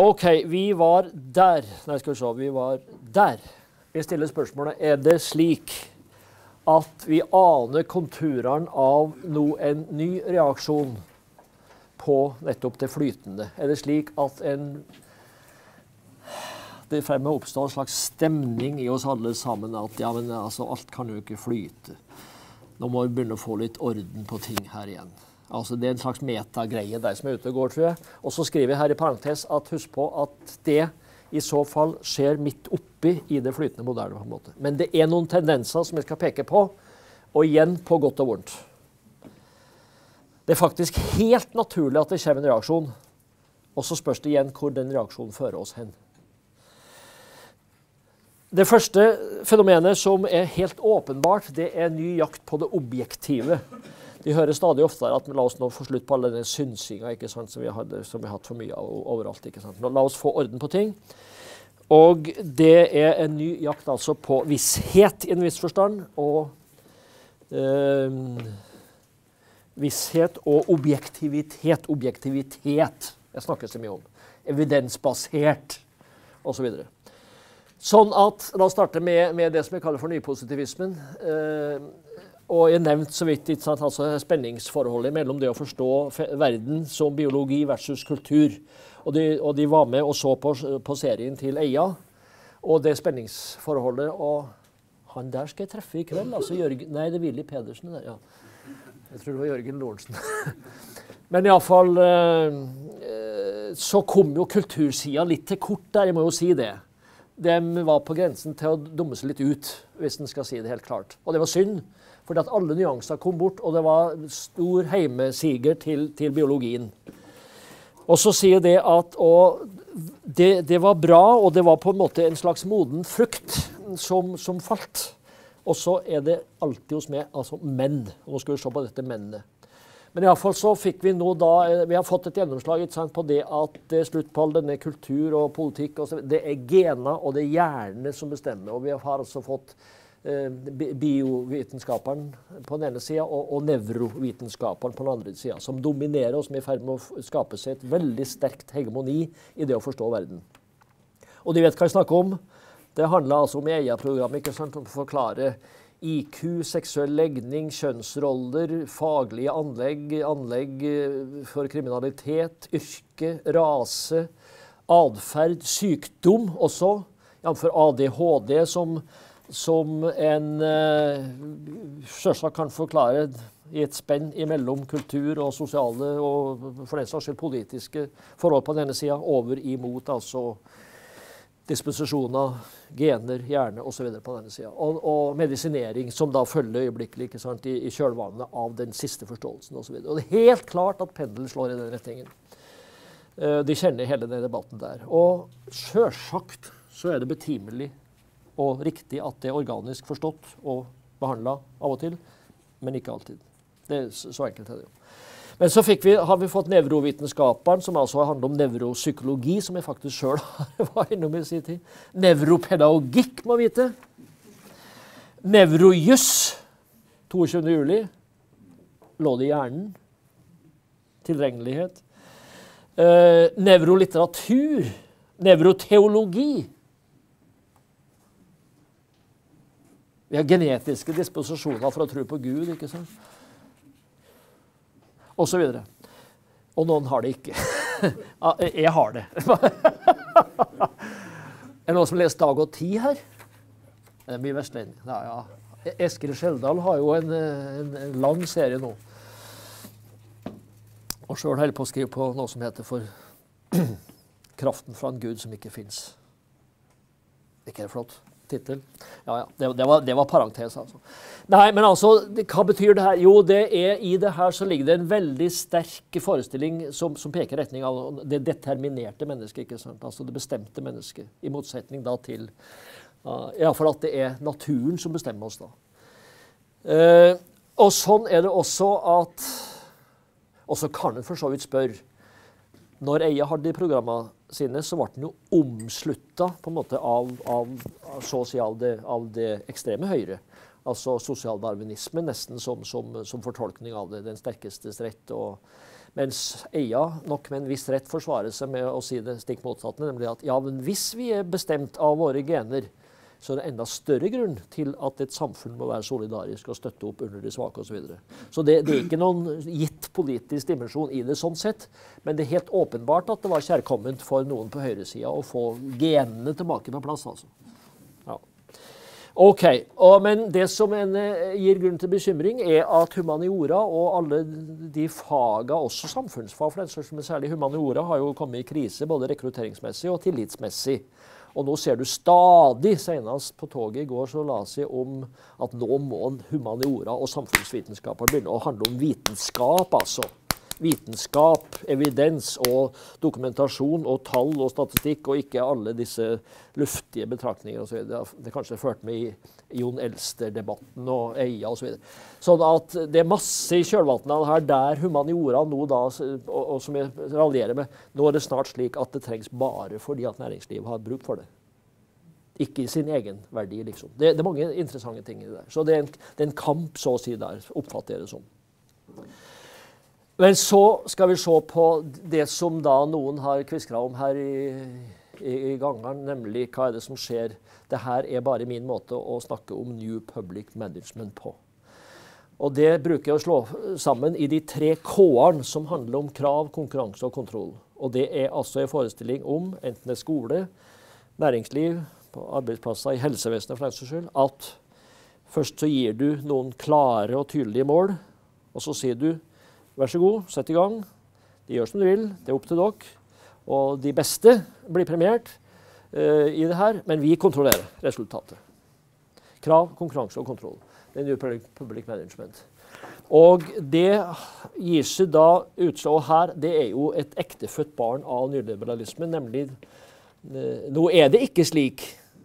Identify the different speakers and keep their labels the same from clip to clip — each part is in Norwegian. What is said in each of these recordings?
Speaker 1: Ok, vi var der. Nei, skal vi se, vi var der. Vi stiller spørsmålet, er det slik at vi aner konturene av en ny reaksjon på nettopp det flytende? Er det slik at det er fremme å oppstå en slags stemning i oss alle sammen, at ja, men altså, alt kan jo ikke flyte. Nå må vi begynne å få litt orden på ting her igjen. Altså, det er en slags metagreie der som er ute og går, tror jeg. Og så skriver jeg her i parentes at husk på at det i så fall skjer midt oppi i det flytende moderne på en måte. Men det er noen tendenser som jeg skal peke på, og igjen på godt og vondt. Det er faktisk helt naturlig at det kommer en reaksjon, og så spørs det igjen hvor den reaksjonen fører oss hen. Det første fenomenet som er helt åpenbart, det er ny jakt på det objektive. Vi hører stadig oftere at la oss nå få slutt på all denne synsinga, ikke sant, som vi har hatt for mye av overalt. Ikke sant? Nå, la oss få orden på ting. Og det er en ny jakt altså på visshet i en viss forstand, og visshet og objektivitet. Objektivitet, jeg snakker så mye om. Evidensbasert, og så videre. Sånn at, la oss starte med det som jeg kaller for nypositivismen. Og jeg nevnte så vidt altså spenningsforholdet mellom det å forstå verden som biologi versus kultur. Og de var med og så på serien til Eia, og det spenningsforholdet. Og han der skal jeg treffe i kveld, altså Jørgen, nei, det er Willy Pedersen der, ja. Jeg tror det var Jørgen Lorentzen. Men i alle fall, så kom jo kultursiden litt til kort der, jeg må jo si det. De var på grensen til å dumme seg litt ut, hvis en skal si det helt klart. Og det var synd, fordi at alle nyanser kom bort, og det var stor heimesiger til biologien. Og så sier det at det var bra, og det var på en måte en slags moden frukt som falt. Og så er det alltid hos meg, altså menn. Og nå skal vi se på dette mennene. Men i alle fall så fikk vi nå da, vi har fått et gjennomslag på det at det er slutt på all denne kultur og politikk, og så, det er gener og det er hjernen som bestemmer. Og vi har altså fått biovitenskaperen på den ene siden og nevrovitenskaperen på den andre siden, som dominerer og som er i ferd med å skape seg et veldig sterkt hegemoni i det å forstå verden. Og de vet hva jeg snakker om. Det handler altså om EIA-programmet, ikke sant, om å forklare IQ, seksuell legning, kjønnsroller, faglige anlegg for kriminalitet, yrke, rase, adferd, sykdom også, for ADHD som en selvsagt kan forklare i et spenn imellom kultur og sosiale og for den saks skyld politiske forhold på denne siden, over imot altså disposisjoner, gener, hjerne og så videre på denne siden. Og medisinering som da følger øyeblikkelig, ikke sant, i kjølvannet av den siste forståelsen og så videre. Og det er helt klart at pendelen slår i den retningen. De kjenner hele den debatten der. Og selvsagt så er det betimelig og riktig at det er organisk forstått og behandlet av og til, men ikke alltid. Det er så enkelt er det jo. Men så har vi fått nevrovitenskaperen, som altså handler om nevropsykologi, som jeg faktisk selv var innom i sin tid. Nevropedagogikk, må vite. Nevrojuss, 22. juli, lå det i hjernen. Tilregnelighet. Nevrolitteratur, nevroteologi. Vi har genetiske disposisjoner for å tro på Gud, ikke sant? Og så videre. Og noen har det ikke. Jeg har det. Er det noen som leser Dag og Tid her? Det er mye vestlending. Ja. Eskil Skjeldal har jo en lang serie nå. Og selv holder på å skrive på noe som heter for Kraften fra en Gud som ikke finnes. Ikke er det flott? Titel. Ja, det var parentes, altså. Nei, men altså, hva betyr det her? Jo, i det her så ligger det en veldig sterk forestilling som peker retning av det determinerte mennesket, ikke sant? Altså det bestemte mennesket, i motsetning da til, i hvert fall at det er naturen som bestemmer oss da. Og sånn er det også at, og så kan en for så vidt spørre, når Eia hadde de programmene sine, så ble den jo omsluttet på en måte av så å si av det ekstreme høyre. Altså sosialdarwinisme nesten som fortolkning av det, den sterkestes rett. Mens Eia nok med en viss rett forsvarer seg med å si det stikk motsatte, nemlig at ja, men hvis vi bestemt av våre gener, så det enda større grunn til at et samfunn må være solidarisk og støtte opp under de svake og så videre. Så det ikke noen gitt politisk dimensjon i det sånn sett, men det helt åpenbart at det var kjærkomment for noen på høyresida å få genene tilbake på plass, altså. Ja. Ok, men det som gir grunn til bekymring at humaniora og alle de faga, også samfunnsfag for den slags, men særlig humaniora, har jo kommet i krise både rekrutteringsmessig og tillitsmessig. Og nå ser du stadig, senest på toget i går, så la seg om at nå må humaniora og samfunnsvitenskaper begynne å handle om vitenskap, altså. Vitenskap, evidens og dokumentasjon og tall og statistikk, og ikke alle disse luftige betraktninger og så videre. Det kanskje ført med i Jon Elster-debatten og Eia og så videre. Sånn at det masse i kjølvannet her der humaniora nå da, og som jeg raljerer med, nå det snart slik at det trengs bare fordi at næringslivet har bruk for det. Ikke i sin egen verdi, liksom. Det mange interessante ting i det der. Så det en kamp, så å si der, oppfatter jeg det som. Men så skal vi se på det som da noen har kviskret om her i gangen, nemlig hva det som skjer. Dette bare min måte å snakke om New Public Management på. Og det bruker jeg å slå sammen i de 3 K-ene som handler om krav, konkurranse og kontroll. Og det altså en forestilling om, enten det skole, næringsliv, på arbeidsplasser, i helsevesenet for den saks skyld, at først så gir du noen klare og tydelige mål, og så sier du, vær så god, sett i gang. De gjør som du vil, det opp til dere. Og de beste blir premiert i det her, men vi kontrollerer resultatet. Krav, konkurranse og kontroll. Det er New Public Management. Og det gir seg da utslag her, det jo et ektefødt barn av nyliberalismen, nemlig, nå det ikke slik.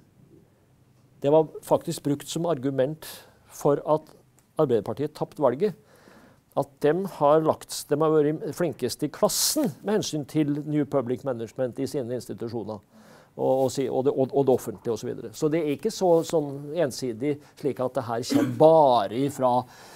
Speaker 1: Det var faktisk brukt som argument for at Arbeiderpartiet tapt valget. At de har vært flinkest i klassen med hensyn til New Public Management i sine institusjoner og det offentlige og så videre. Så det ikke sånn ensidig slik at det her kommer bare fra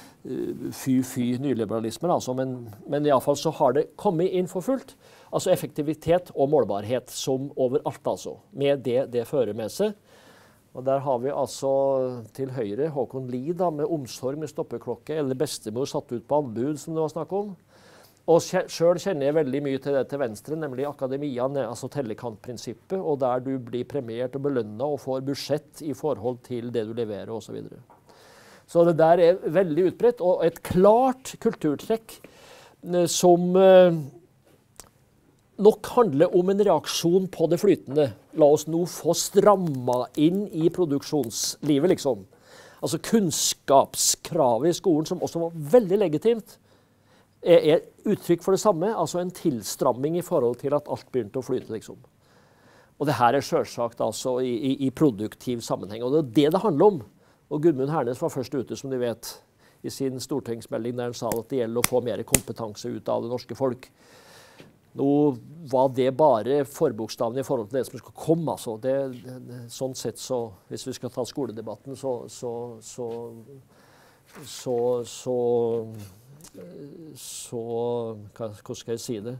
Speaker 1: fy nyliberalismen, altså, men i alle fall så har det kommet inn for fullt. Altså effektivitet og målbarhet som overalt, altså, med det fører med seg. Og der har vi altså til høyre Håkon Lie da, med omsorg med stoppeklokke, eller bestemor satt ut på anbud, som det var snakk om. Og selv kjenner jeg veldig mye til det til venstre, nemlig akademia, altså tellekantprinsippet, og der du blir premiert og belønnet og får budsjett i forhold til det du leverer og så videre. Så det der veldig utbredt, og et klart kulturtrekk som nok handler om en reaksjon på det flytende. La oss nå få stramma inn i produksjonslivet, liksom. Altså kunnskapskravet i skolen, som også var veldig legitimt, uttrykk for det samme, altså en tilstramming i forhold til at alt begynte å flyte, liksom. Og det her selvsagt altså i produktiv sammenheng, og det det handler om. Og Gudmund Hernes var først ute, som de vet, i sin stortingsmelding der han sa at det gjelder å få mer kompetanse ut av det norske folk. Nå var det bare forbokstaven i forhold til det som skal komme, altså. Sånn sett så, hvis vi skal ta skoledebatten, hva skal jeg si det?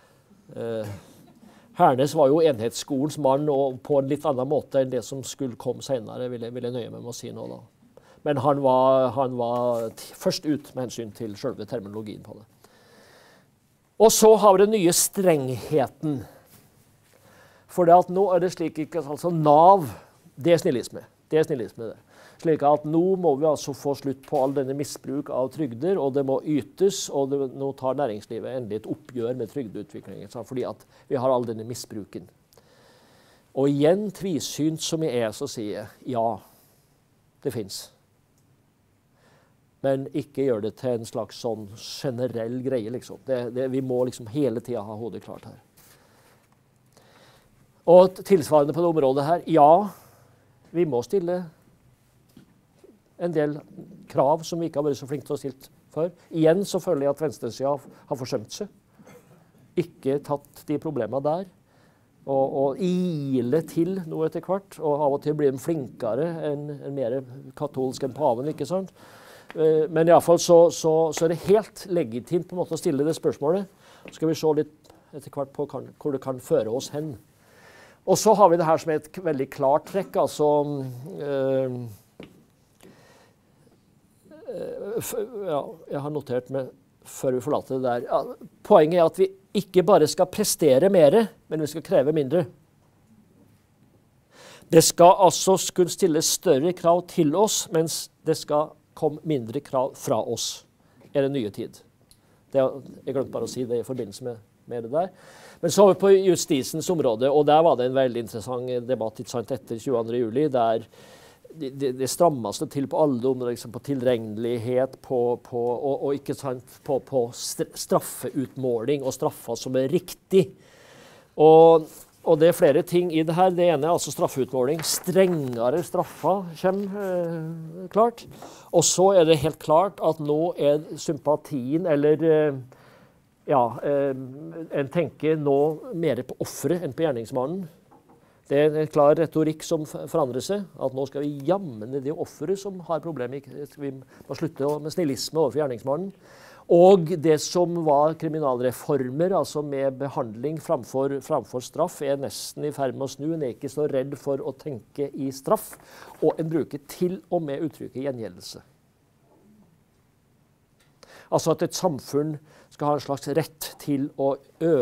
Speaker 1: Hernes var jo enhetsskolens mann, og på en litt annen måte enn det som skulle komme senere, vil jeg nøye med å si nå da. Men han var først ut med hensyn til selve terminologien på det. Og så har vi den nye strengheten. For det at nå det slik ikke, altså NAV, det snillisme. Det snillisme det. Slik at nå må vi altså få slutt på all denne misbruk av trygder, og det må ytes, og nå tar næringslivet endelig et oppgjør med trygdeutviklingen, fordi at vi har all denne misbruken. Og igjen, tvisynt som jeg så sier jeg, ja, det finnes. Men ikke gjør det til en slags sånn generell greie, liksom. Vi må liksom hele tiden ha hodet klart her. Og tilsvarende på det området her, ja, vi må stille en del krav som vi ikke har vært så flinke til å stille før. Igjen så føler jeg at venstresiden har forsømt seg. Ikke tatt de problemene der. og ile til noe etter hvert, og av og til blir de flinkere en mer katolsk enn paven, ikke sant? Men i alle fall så er det helt legitimt på en måte å stille det spørsmålet. Så skal vi se litt etter hvert på hvor det kan føre oss hen. Og så har vi det her som er et veldig klart trekk, altså ja, jeg har notert meg før vi forlater det der. Ja, poenget er at vi ikke bare skal prestere mer, men vi skal kreve mindre. Det skal altså skulle stille større krav til oss, mens det skal komme mindre krav fra oss. Er det nye tid. Jeg glemte bare å si det i forbindelse med det der. Men så har vi på justisens område, og der var det en veldig interessant debatt etter 22. juli, der det strammeste til på alle områder, liksom på tilregnelighet, og ikke sant, på straffeutmåling og straffer som er riktig. Og det er flere ting i det her. Det ene er altså straffeutmåling. Strengere straffer kommer, klart. Og så er det helt klart at nå er sympatien, eller en tenker nå mer på offeret enn på gjerningsmannen. Det er en klar retorikk som forandrer seg, at nå skal vi jamme det offeret som har problemer. Vi må slutte med snillisme overfor gjerningsmannen. Og det som var kriminalreformer, altså med behandling framfor straff, er nesten i ferd med å snu. En er ikke så redd for å tenke i straff, og en bruker til og med uttrykket gjengjeldelse. Altså at et samfunn skal ha en slags rett til å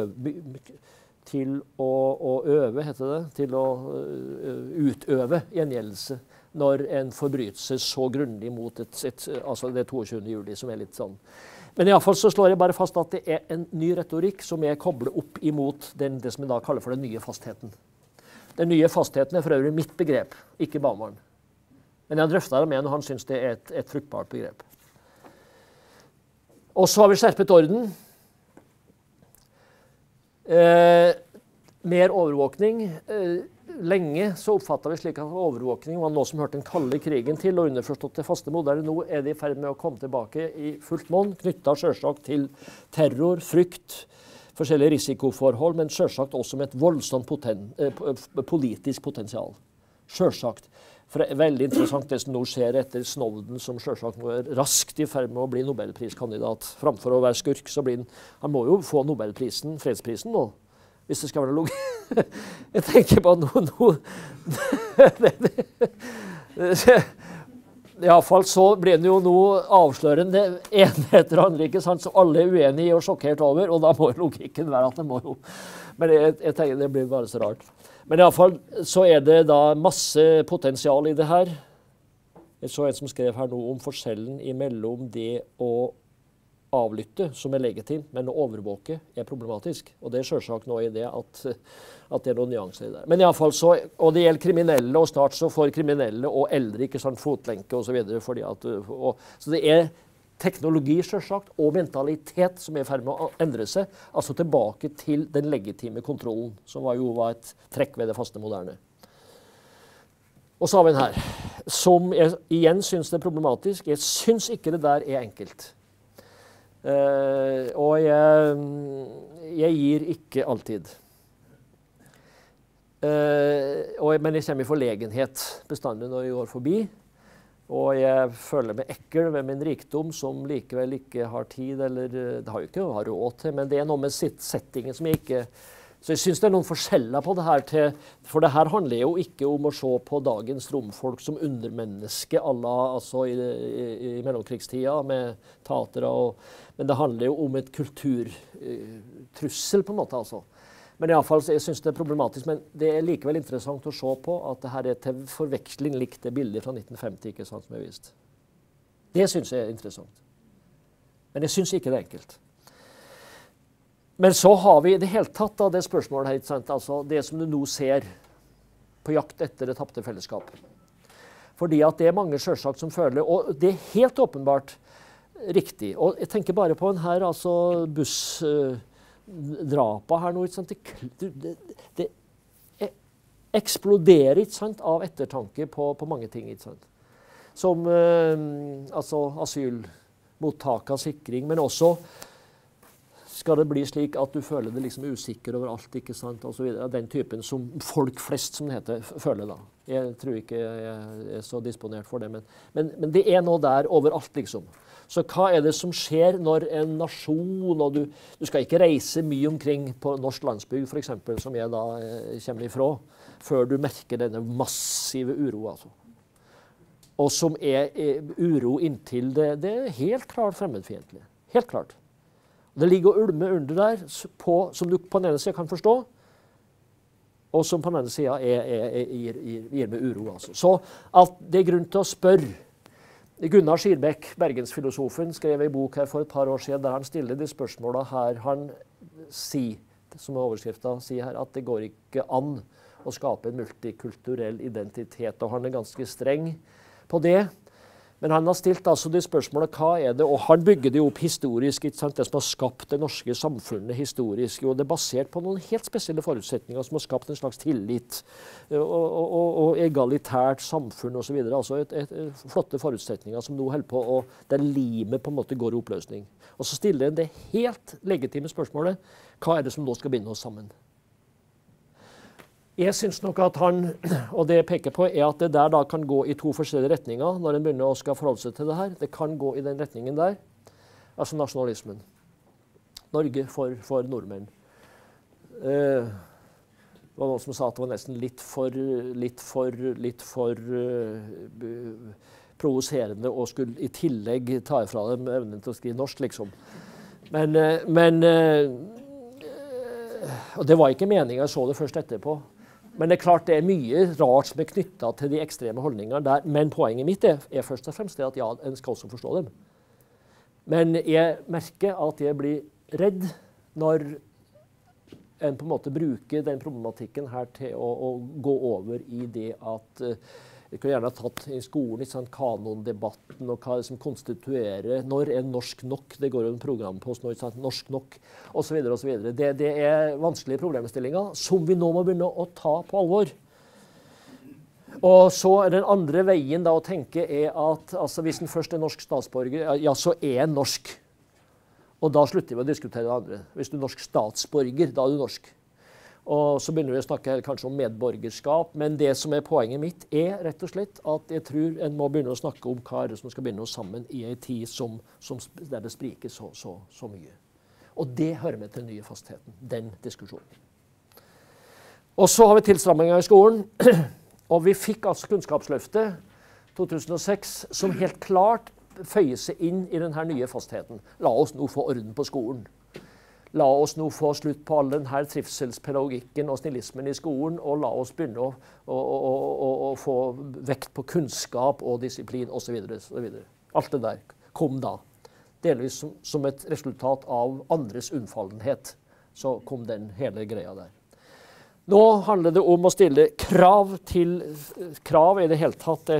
Speaker 1: øve, heter det, til å utøve gjengjeldelse når en forbrytelse så grundig mot altså det 22. juli, som er litt sånn. Men i alle fall så slår jeg bare fast at det er en ny retorikk som er koblet opp imot det som jeg da kaller for den nye fastheten. Den nye fastheten er for øvrig mitt begrep, ikke Baumann. Men jeg har drøftet det med når han synes det er et fruktbart begrep. Og så har vi skjerpet orden. Mer overvåkning. Lenge så oppfattet vi slik at overvåkning var noe som hørte den kalde krigen til, og underforstått til faste moderne. Nå er det i ferd med å komme tilbake i fullt monn, knyttet selvsagt til terror, frykt, forskjellige risikoforhold, men selvsagt også med et voldsomt politisk potensial. Selvsagt. For det er veldig interessant det som nå skjer etter Snowden, som selvsagt nå er raskt i ferd med å bli Nobelpriskandidat. Framfor å være skurk, så blir han må jo få Nobelprisen, fredsprisen nå, hvis det skal være logikk. Jeg tenker på i alle fall så blir det jo noe avslørende ene etter andre, ikke sant, så alle er uenige og sjokkert over, og da må logikken være at det må jo. Men jeg tenker det blir bare så rart. Men i alle fall så er det da masse potensial i det her. Jeg så en som skrev her noe om forskjellen imellom det å avlytte, som er legitimt, men å overvåke er problematisk. Og det er selvsagt noe i det at det er noen nyanser i det. Men i alle fall så, og det gjelder kriminelle, og snart så får kriminelle og eldre ikke sånn fotlenke og så videre, fordi at, så det er teknologi selvsagt, og mentalitet som er i ferd med å endre seg, altså tilbake til den legitime kontrollen, som var et trekk ved det faste moderne. Og så har vi den her, som jeg igjen synes det er problematisk. Jeg synes ikke det der er enkelt. Og jeg gir ikke alltid. Men jeg kommer i forlegenhet bestandig når jeg går forbi. Og jeg føler meg ekkel ved min rikdom, som likevel ikke har tid, eller det har jo ikke å ha råd til, men det er noe med settingen som jeg ikke. Så jeg synes det er noen forskjeller på det her, for det her handler jo ikke om å se på dagens romfolk som undermenneske, altså i mellomkrigstida med tatere, men det handler jo om et kulturtrussel på en måte, altså. Men i alle fall, jeg synes det er problematisk, men det er likevel interessant å se på at det her er til forveksling likt det bildet fra 1950, ikke sant, som jeg vist. Det synes jeg er interessant. Men jeg synes ikke det er enkelt. Men så har vi det helt tatt av det spørsmålet her, ikke sant? Altså det som du nå ser på jakt etter det tapte fellesskap. Fordi at det er mange selvsagt som føler, og det er helt åpenbart riktig. Og jeg tenker bare på en her, altså bussdrapa her nå, ikke sant? Det eksploderer, ikke sant, av ettertanke på mange ting, ikke sant? Som altså asylmottak av sikring, men også skal det bli slik at du føler deg liksom usikker over alt, ikke sant, og så videre. Den typen som folk flest, som det heter, føler da. Jeg tror ikke jeg er så disponert for det, men det er noe der overalt, liksom. Så hva er det som skjer når en nasjon, og du skal ikke reise mye omkring på norsk landsbygd, for eksempel, som jeg da kommer ifra, før du merker denne massive uro, altså. Og som er uro inntil det er helt klart fremmedfiendtlig. Helt klart. Det ligger og ulmer under der, som du på den ene siden kan forstå, og som på den andre siden gir med uro. Altså. Så at det er grunn til å spørre. Gunnar Skirbekk, bergensfilosofen, skrev en bok her for et par år siden, der han stiller de spørsmålene her. Han sier, som overskriften sier her, at det går ikke an å skape en multikulturell identitet, og han er ganske streng på det. Men han har stilt altså de spørsmålene, hva er det, og han bygger det opp historisk, ikke sant? Det som har skapt det norske samfunnet historisk, og det er basert på noen helt spesielle forutsetninger som har skapt en slags tillit, og egalitært samfunn og så videre. Altså flotte forutsetninger som nå holder på, og der limet på en måte går i oppløsning. Og så stiller han det helt legitime spørsmålet, hva er det som nå skal binde oss sammen? Jeg synes nok at han, og det jeg peker på, er at det der da kan gå i to forskjellige retninger når en begynner å skal forholde seg til det her. Det kan gå i den retningen der, altså nasjonalismen. Norge for nordmenn. Det var noen som sa at det var nesten litt for provoserende å skulle i tillegg ta ifra dem evnen til å skrive norsk, liksom. Og det var ikke meningen, jeg så det først etterpå. Men det er klart det er mye rart som er knyttet til de ekstreme holdningene der. Men poenget mitt er først og fremst det at ja, en skal også forstå dem. Men jeg merker at jeg blir redd når en på en måte bruker den problematikken her til å gå over i det at vi kunne gjerne ha tatt i skolen ikke sant, kanondebatten og hva som konstituerer, når er norsk nok, det går jo en program på oss nå, ikke sant, norsk nok, og så videre og så videre. Det er vanskelige problemstillinger som vi nå må begynne å ta på alvor. Og så er den andre veien da å tenke er at altså, hvis en først er norsk statsborger, ja, så er en norsk. Og da slutter vi å diskutere det andre. Hvis du er norsk statsborger, da er du norsk. Og så begynner vi å snakke kanskje om medborgerskap, men det som er poenget mitt er rett og slett at jeg tror en må begynne å snakke om hva er det som skal binde oss sammen i en tid der det spriker så mye. Og det hører med til den nye fastheten, den diskusjonen. Og så har vi tilstramminger i skolen, og vi fikk altså Kunnskapsløftet 2006 som helt klart føyer seg inn i denne nye fastheten. La oss nå få orden på skolen. La oss nå få slutt på all denne trivselspedagogikken og snillismen i skolen, og la oss begynne å få vekt på kunnskap og disiplin osv. Alt det der kom da. Delvis som et resultat av andres unnfallenhet, så kom den hele greia der. Nå handler det om å stille krav til krav i det hele tatt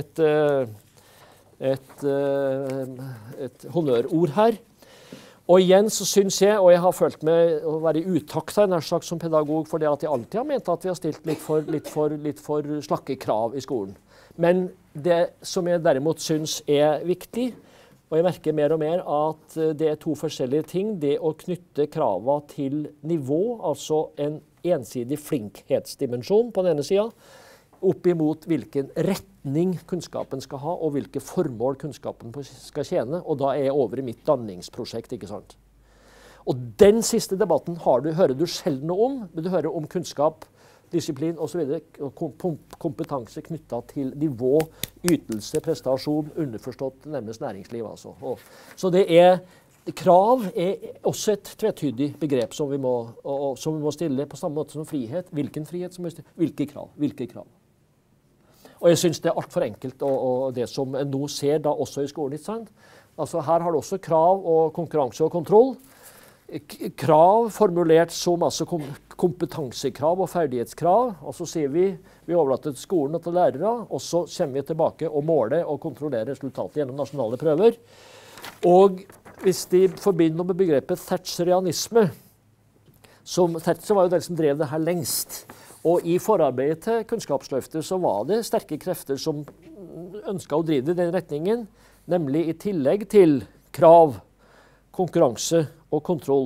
Speaker 1: et honnørord her. Og igjen så synes jeg, og jeg har følt meg å være i utakt her, nær sagt som pedagog, for det at jeg alltid har ment at vi har stilt litt for slakke krav i skolen. Men det som jeg derimot synes er viktig, og jeg merker mer og mer at det er to forskjellige ting, det å knytte kravet til nivå, altså en ensidig flinkhetsdimensjon på den ene siden, opp imot hvilken retning kunnskapen skal ha, og hvilke formål kunnskapen skal tjene. Og da er jeg over i mitt danningsprosjekt, ikke sant? Og den siste debatten hører du sjelden noe om, men du hører om kunnskap, disiplin og så videre, og kompetanse knyttet til nivå, ytelse, prestasjon, underforstått nærmest næringsliv, altså. Så det krav er også et tvetydig begrep som vi må stille på samme måte som frihet. Hvilken frihet som må stille? Hvilke krav? Og jeg synes det er alt for enkelt, og det som en nå ser da også i skolen, ikke sant? Altså her har du også krav og konkurranse og kontroll. Krav formulert som altså kompetansekrav og ferdighetskrav, og så sier vi overlater til skolen og til lærere, og så kommer vi tilbake og måler og kontrollerer resultatet gjennom nasjonale prøver. Og hvis de forbinder med begrepet thatcherianisme, som Thatcher var jo den som drev det her lengst, og i forarbeidet til Kunnskapsløftet så var det sterke krefter som ønsket å drive det i den retningen, nemlig i tillegg til krav, konkurranse og kontroll,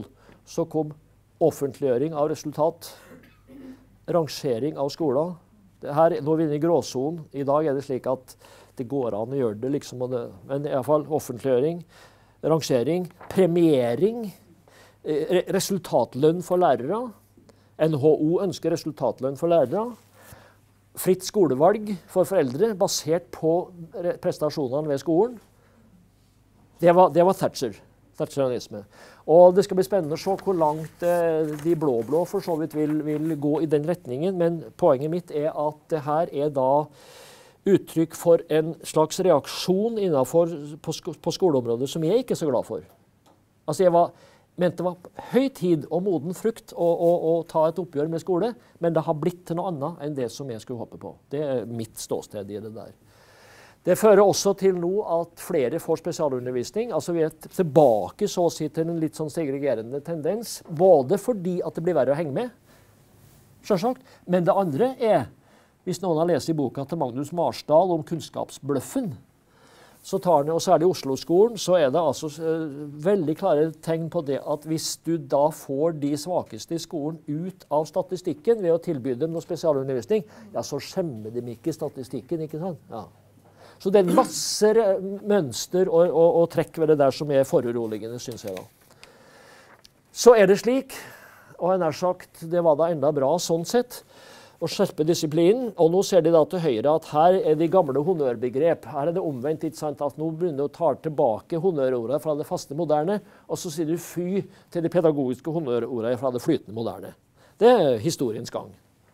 Speaker 1: så kom offentliggjøring av resultat, rangering av skoler. Her, nå er vi inne i gråzonen. I dag er det slik at det går an å gjøre det, liksom, men i hvert fall offentliggjøring, rangering, premiering, resultatlønn for lærere. NHO ønsker resultatlønn for lærere. Fritt skolevalg for foreldre, basert på prestasjonene ved skolen. Det var Thatcherianisme. Og det skal bli spennende å se hvor langt de blå-blå for så vidt vil gå i den retningen, men poenget mitt er at det her er da uttrykk for en slags reaksjon på skoleområdet som jeg ikke er så glad for. Altså jeg mente det var høy tid og moden frukt å ta et oppgjør med skole, men det har blitt til noe annet enn det som jeg skulle håpe på. Det er mitt ståsted i det der. Det fører også til nå at flere får spesialundervisning. Altså vi er tilbake så å si til en litt sånn segregerende tendens, både fordi at det blir verre å henge med, selvsagt, men det andre er, hvis noen har lest i boka til Magnus Marsdal om kunnskapsbløffen, så tar den, og særlig i Oslo-skolen, så er det altså veldig klare tegn på det at hvis du da får de svakeste i skolen ut av statistikken ved å tilby dem noe spesialundervisning, ja, så skjemmer de ikke statistikken, ikke sant? Ja. Så det er masse mønster og trekk ved det der som er foruroligende, synes jeg da. Så er det slik, og jeg nær sagt, det var da enda bra sånn sett, å skjerpe disiplinen, og nå ser de da til høyre at her er de gamle honnørbegrep. Her er det omvendt, ikke sant, at nå begynner du å ta tilbake honnørordet fra det faste moderne, og så sier du fy til de pedagogiske honnørordet fra det flytende moderne. Det er historiens gang.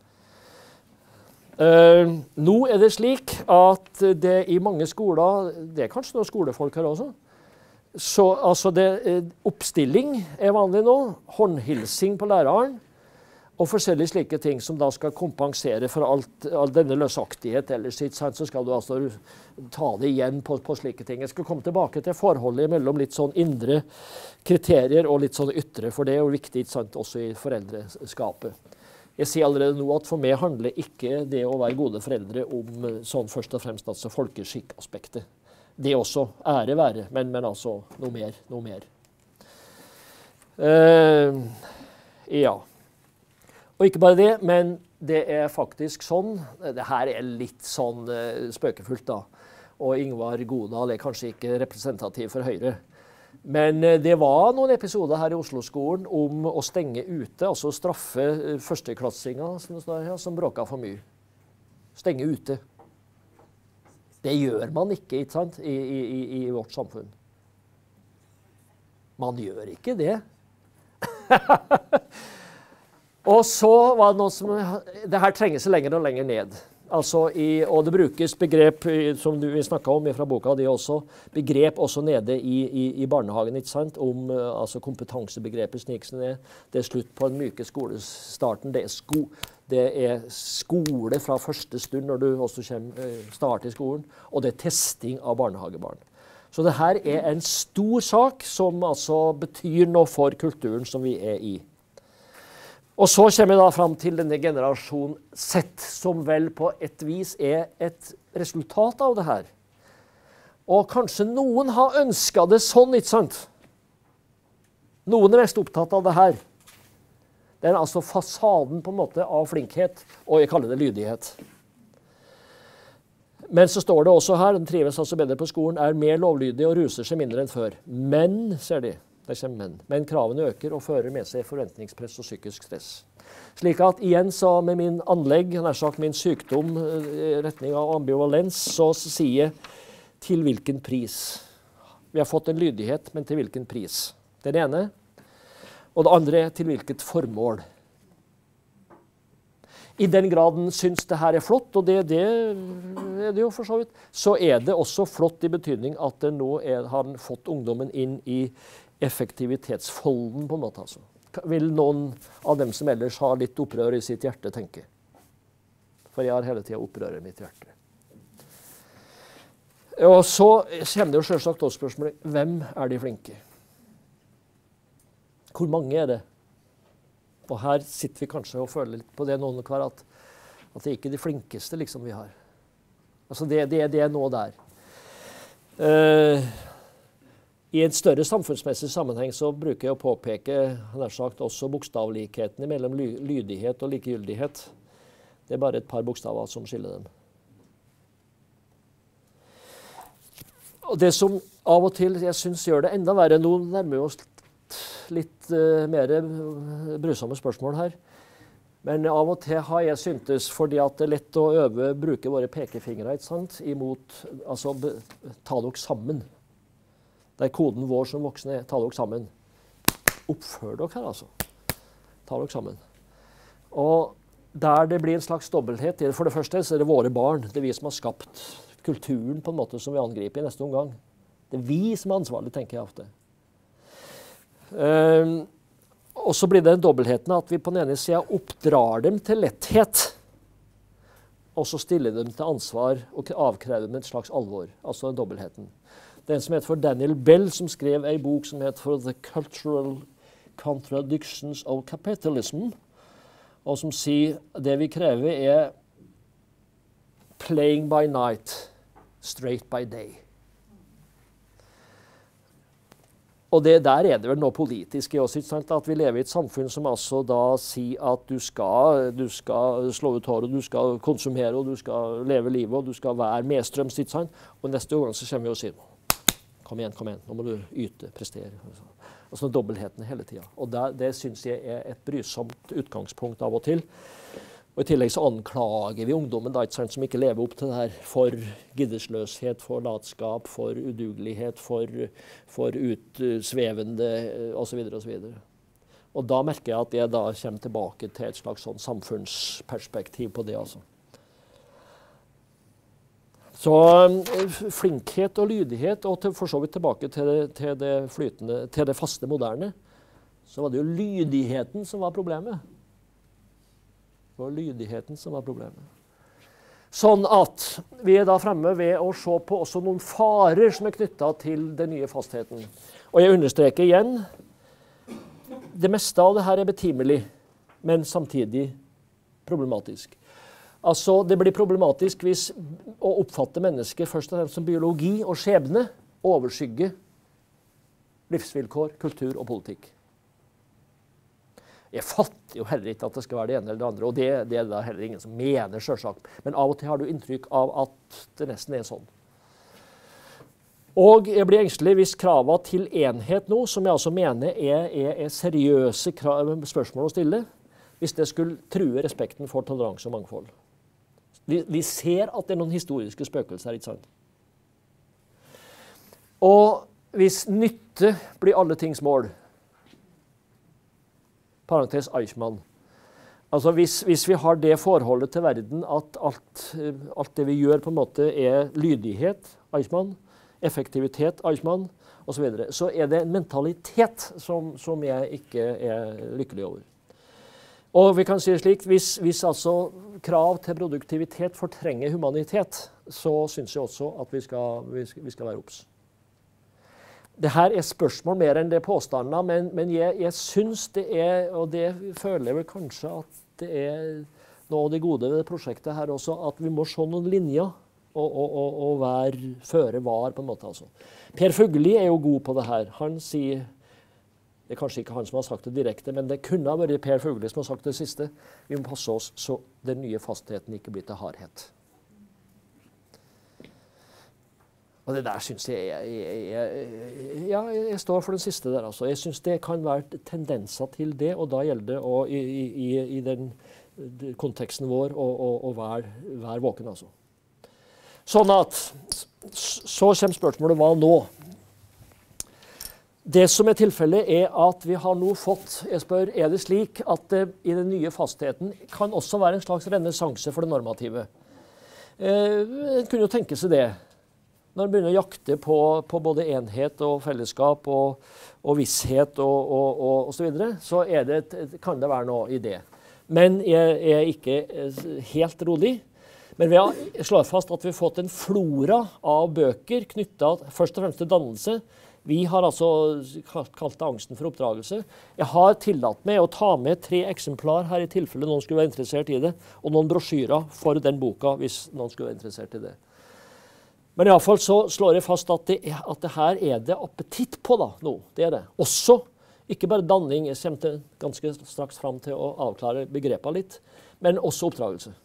Speaker 1: Nå er det slik at det i mange skoler, det er kanskje noen skolefolk her også, så altså oppstilling er vanlig nå, håndhilsing på læreren, og forskjellige slike ting som da skal kompensere for all denne løsaktighet, ellers så skal du altså ta det igjen på slike ting. Jeg skal komme tilbake til forholdet mellom litt sånn indre kriterier og litt sånn ytre, for det er jo viktig, ikke sant, også i foreldreskapet. Jeg sier allerede nå at for meg handler ikke det å være gode foreldre om sånn først og fremst altså folkeskikkaspektet. Det er også ære være, men altså noe mer. Ja. Og ikke bare det, men det er faktisk sånn, det her er litt sånn spøkefullt da, og Ingvar Godal er kanskje ikke representativ for Høyre. Men det var noen episoder her i Oslo-skolen om å stenge ute, altså straffe førsteklassinger som bråket for mye. Stenge ute. Det gjør man ikke sant, i vårt samfunn. Man gjør ikke det. Og så var det noe som, det her trenger seg lenger og lenger ned. Altså og det brukes begrep, som vi snakket om fra boka, det også, begrep også nede i barnehagen, ikke sant, om altså kompetansebegrepet sniker seg ned. Det er slutt på den myke skolestarten, det er skole fra første stund når du også starter i skolen, og det er testing av barnehagebarn. Så det her er en stor sak som altså betyr noe for kulturen som vi er i. Og så kommer vi da fram til denne generasjon Z, som vel på et vis er et resultat av det her. Og kanskje noen har ønsket det sånn, ikke sant? Noen er mest opptatt av det her. Det er altså fasaden på en måte av flinkhet, og jeg kaller det lydighet. Men så står det også her, den trives altså bedre på skolen, er mer lovlydig og ruser seg mindre enn før. Men, ser de, det kommer men kravene øker og fører med seg forventningspress og psykisk stress. Slik at igjen så med min anlegg, nær sagt min sykdom, retning av ambivalens, så sier jeg til hvilken pris. Vi har fått en lydighet, men til hvilken pris? Den ene. Og det andre til hvilket formål. I den graden synes det her er flott, og det er det jo for så vidt, så er det også flott i betydning at det nå har fått ungdommen inn i effektivitetsfolden på en måte. Altså. Vil noen av dem som ellers har litt opprør i sitt hjerte tenke? For jeg har hele tiden opprør i mitt hjerte. Og så kommer det jo selvsagt også spørsmålet, hvem er de flinke? Hvor mange er det? Og her sitter vi kanskje og føler litt på det noen hver, at det er ikke de flinkeste liksom vi har. Altså det er noe der. I en større samfunnsmessig sammenheng så bruker jeg å påpeke nær sagt, også bokstavlikhetene mellom lydighet og likegyldighet. Det bare et par bokstaver som skiller dem. Og det som av og til jeg synes gjør det enda verre, nå nærmer vi oss litt mer brysomme spørsmål her. Men av og til har jeg syntes, fordi at det er lett å bruke våre pekefingre, ikke sant, imot, altså ta dere sammen. Det er koden vår som voksne, ta dere sammen. Oppfør dere her, altså. Ta dere sammen. Og der det blir en slags dobbelthet, for det første så er det våre barn, det er vi som har skapt kulturen på en måte som vi angriper i neste omgang. Det er vi som er ansvarlige, tenker jeg ofte. Og så blir det en dobbeltheten at vi på den ene siden oppdrar dem til letthet, og så stiller dem til ansvar og avkrever dem et slags alvor, altså dobbeltheten. Det er en som heter for Daniel Bell, som skrev en bok som heter for The Cultural Contradictions of Capitalism, og som sier det vi krever er playing by night, straight by day. Og der er det vel noe politisk i oss, ikke sant? At vi lever i et samfunn som altså da sier at du skal slå ut håret, du skal konsumere, og du skal leve livet, og du skal være medstrøms, ikke sant? Og neste gang så kommer vi og sier, kom igjen, nå må du yte, prestere. Altså dobbeltheten hele tiden. Og det synes jeg er et brysomt utgangspunkt av og til. Og i tillegg så anklager vi ungdommen da, ikke sant, som ikke lever opp til det her for giddesløshet, for latskap, for udugelighet, for utsvevende og så videre og så videre. Og da merker jeg at jeg da kommer tilbake til et slags sånn samfunnsperspektiv på det altså. Så flinkhet og lydighet, og for så vidt tilbake til det flytende, til det faste moderne, så var det jo lydigheten som var problemet. Det var lydigheten som var problemet. Sånn at vi er da fremme ved å se på også noen farer som er knyttet til den nye fastheten. Og jeg understreker igjen, det meste av det her er betimelig, men samtidig problematisk. Altså, det blir problematisk hvis å oppfatte mennesker først og fremst som biologi og skjebne overskygger livsvilkår, kultur og politikk. Jeg fatter jo heller ikke at det skal være det ene eller det andre, og det er da heller ingen som mener selvsagt. Men av og til har du inntrykk av at det nesten er sånn. Og jeg blir engstelig hvis kravet til enhet nå, som jeg altså mener er seriøse spørsmål å stille, hvis det skulle true respekten for toleranse og mangfold. Vi ser at det er noen historiske spøkelser, ikke sant? Og hvis nytte blir alle tings mål, parentes Eichmann. Altså hvis vi har det forholdet til verden at alt det vi gjør på en måte er lydighet, Eichmann, effektivitet, Eichmann, og så er det en mentalitet som jeg ikke er lykkelig over. Og vi kan si det slik, hvis altså krav til produktivitet fortrenger humanitet, så synes jeg også at vi skal være obs. Det her er spørsmål mer enn det påstander, men jeg synes det er, og det føler jeg vel kanskje at det er noe av det gode ved det prosjektet her også, at vi må se noen linjer og være føre var på en måte altså. Per Fugelli er jo god på det her. Han sier, det er kanskje ikke han som har sagt det direkte, men det kunne ha vært Per Fugelli som har sagt det siste. Vi må passe oss så den nye fastheten ikke blir til hardhet. Og det der synes jeg står for den siste der altså. Jeg synes det kan være tendenser til det, og da gjelder det i den konteksten vår å være våken altså. Sånn at, så kommer spørsmålet hva nå? Det som er tilfellet er at vi har nå fått, jeg spør, er det slik at det i den nye fastheten kan også være en slags renessanse for det normative? En kunne jo tenke seg det. Når man begynner å jakte på både enhet og fellesskap og visshet og så videre, så kan det være noe i det. Men jeg er ikke helt rolig. Men vi har slått fast at vi har fått en flora av bøker knyttet først og fremst til dannelse. Vi har altså kalt det angsten for oppdragelse. Jeg har tillatt meg å ta med 3 eksemplar her i tilfelle noen skulle være interessert i det, og noen brosjyrer for den boka hvis noen skulle være interessert i det. Men i alle fall så slår jeg fast at det her det appetitt på da, nå. Det det. Også, ikke bare danning, jeg kommer til ganske straks frem til å avklare begrepet litt, men også oppdragelse.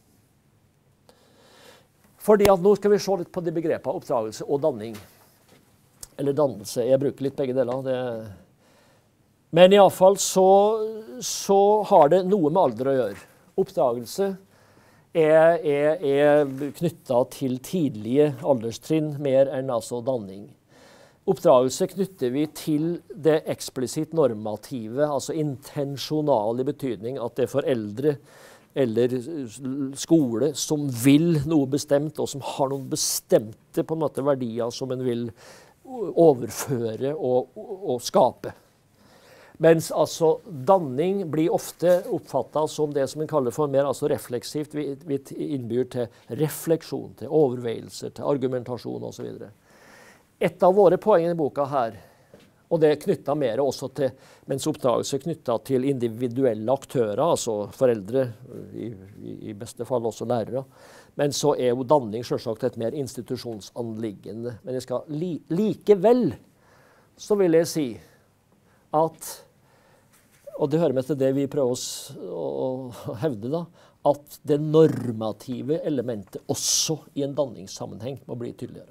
Speaker 1: Fordi at nå skal vi se litt på de begrepene oppdragelse og danning. Eller dannelse, jeg bruker litt begge deler. Men i alle fall så har det noe med alder å gjøre. Oppdragelse er knyttet til tidlige alderstrinn mer enn altså danning. Oppdragelse knytter vi til det eksplisitt normative, altså intensjonale betydning at det er foreldre eller skole som vil noe bestemt, og som har noen bestemte på en måte verdier som en vil overføre og skape. Mens altså danning blir ofte oppfattet som det som en kaller for mer altså refleksivt. Vi innbyr til refleksjon, til overveielser, til argumentasjon og så videre. Et av våre poeng i boka her, og det knyttet mer også til, mens oppdragelse knyttet til individuelle aktører, altså foreldre, i beste fall også lærere, men så jo danning selvsagt et mer institusjonsanliggende. Men jeg skal likevel, så vil jeg si at, og det hører med til det vi prøver å hevde da, at det normative elementet også i en danningssammenheng må bli tydeligere.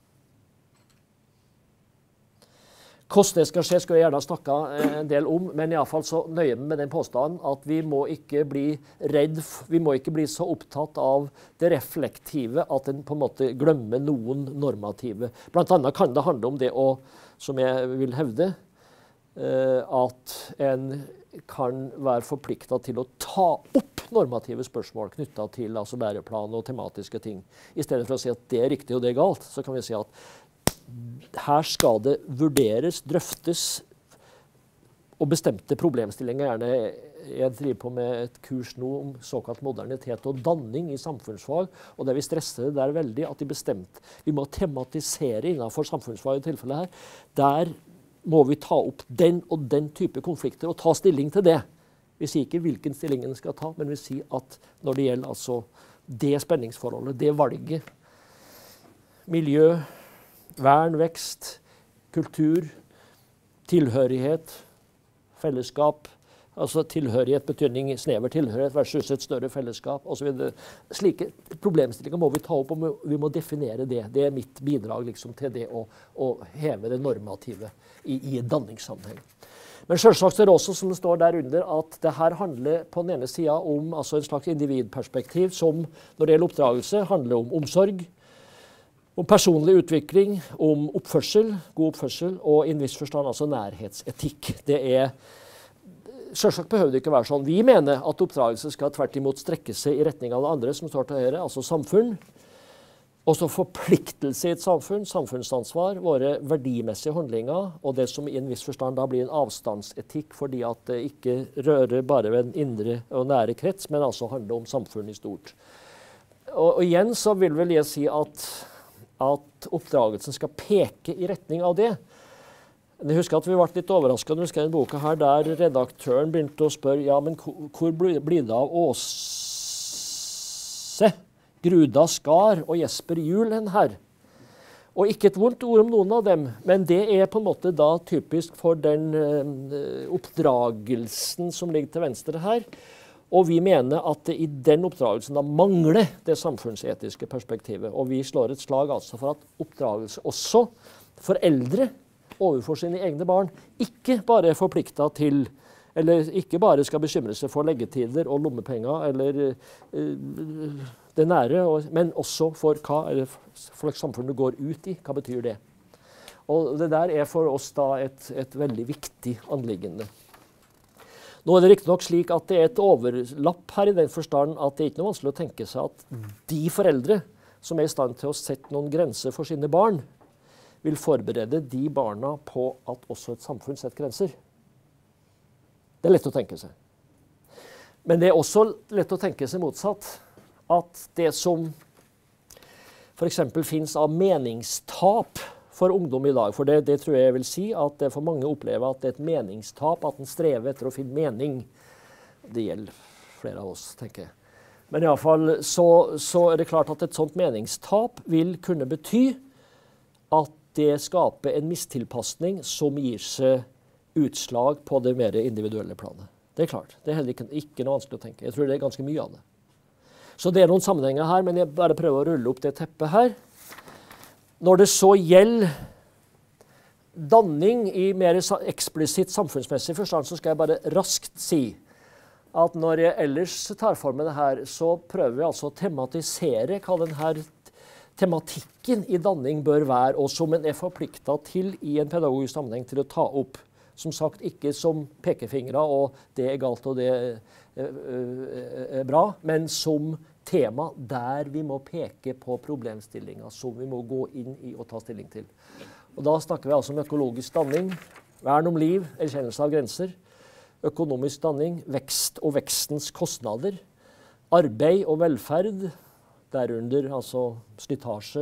Speaker 1: Hvordan det skal skje skal jeg gjerne snakke en del om, men i alle fall så nøyer vi med den påstanden at vi må ikke bli redd, vi må ikke bli så opptatt av det reflektive at en på en måte glemmer noen normative. Blant annet kan det handle om det å, som jeg vil hevde, at en kan være forpliktet til å ta opp normative spørsmål knyttet til altså læreplan og tematiske ting. I stedet for å si at det riktig og det galt, så kan vi si at her skal det vurderes, drøftes, og bestemte problemstillinger. Jeg driver på med et kurs nå om såkalt modernitet og danning i samfunnsfag, og det vi stresser der veldig, at vi må tematisere innenfor samfunnsfag i tilfellet her. Der må vi ta opp den og den type konflikter og ta stilling til det. Vi sier ikke hvilken stilling en skal ta, men vi sier at når det gjelder altså det spenningsforholdet, det valget, miljø, vern, vekst, kultur, tilhørighet, fellesskap, altså tilhørighet, betydning snever tilhørighet versus et større fellesskap, og så videre. Slike problemstillinger må vi ta opp, og vi må definere det. Det mitt bidrag liksom, til det å heve det normative i en danningssammenheng. Men selvsagt det også, som det står der under, at det her handler på den ene siden om altså en slags individperspektiv, som når det gjelder oppdragelse, handler om omsorg, om personlig utvikling, om oppførsel, god oppførsel, og i en viss forstand altså nærhetsetikk. Selvsagt behøver det ikke være sånn. Vi mener at oppdragelse skal tvert imot strekke seg i retning av det andre som står til høyre, altså samfunn. Også forpliktelse i et samfunn, samfunnsansvar, våre verdimessige handlinger, og det som i en viss forstand da blir en avstandsetikk, fordi at det ikke rører bare ved en indre og nære krets, men altså handler om samfunn i stort. Og igjen så vil vel jeg si at oppdragelsen skal peke i retning av det. Jeg husker at vi ble litt overrasket når vi skrev en boka her, der redaktøren begynte å spørre, ja, men hvor blir det av Åse, Gruda Skar og Jesper Juel her? Og ikke et vondt ord om noen av dem, men det på en måte da typisk for den oppdragelsen som ligger til venstre her. Og vi mener at det i den oppdragelsen da mangler det samfunnsetiske perspektivet. Og vi slår et slag altså for at oppdragelse også foreldre overfor sine egne barn ikke bare er forpliktet til, eller ikke bare skal bekymre seg for leggetider og lommepenger eller det nære, men også for hva slags samfunn du går ut i. Hva betyr det? Og det der for oss da et veldig viktig anliggende. Nå det riktig nok slik at det et overlapp her i den forstand at det ikke noe vanskelig å tenke seg at de foreldre som i stand til å sette noen grenser for sine barn, vil forberede de barna på at også et samfunn setter grenser. Det lett å tenke seg. Men det også lett å tenke seg motsatt, at det som for eksempel finnes av meningstap for ungdom i dag, for det tror jeg vil si at det for mange opplever at det et meningstap, at en strever etter å finne mening. Det gjelder flere av oss, tenker jeg. Men i alle fall så det klart at et sånt meningstap vil kunne bety at det skaper en mistilpasning som gir seg utslag på det mer individuelle planet. Det er klart. Det er heller ikke noe vanskelig å tenke. Jeg tror det er ganske mye av det. Så det er noen sammenhenger her, men jeg bare prøver å rulle opp det teppet her. Når det så gjelder danning i mer eksplisitt samfunnsmessig forstand, så skal jeg bare raskt si at når jeg ellers tar for meg det her, så prøver vi altså å tematisere hva denne tematikken i danning bør være, og som en er forpliktet til i en pedagogisk sammenheng til å ta opp. Som sagt, ikke som pekefingre, og det er galt og det er bra, men som tema der vi må peke på problemstillinger som vi må gå inn i og ta stilling til. Og da snakker vi altså om økologisk danning, vern om liv, erkjennelse av grenser, økonomisk danning, vekst og vekstens kostnader, arbeid og velferd, derunder altså slitasje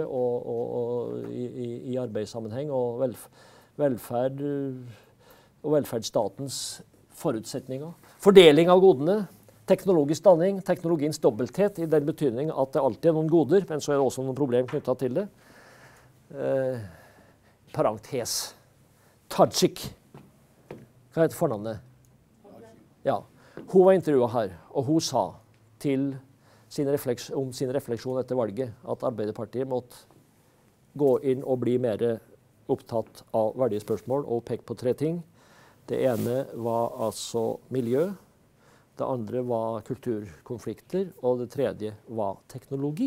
Speaker 1: i arbeidssammenheng og velferd og velferdsstatens forutsetninger. Fordeling av godene, teknologisk danning, teknologiens dobbelthet i den betydning at det alltid er noen goder, men så er det også noen problemer knyttet til det. Parentes. Tajik. Hva heter fornavnet? Ja. Hun var intervjuet her, og hun sa til om sin refleksjon etter valget at Arbeiderpartiet måtte gå inn og bli mer opptatt av verdispørsmål og peke på 3 ting. Det ene var altså miljø, det andre var kulturkonflikter, og det tredje var teknologi.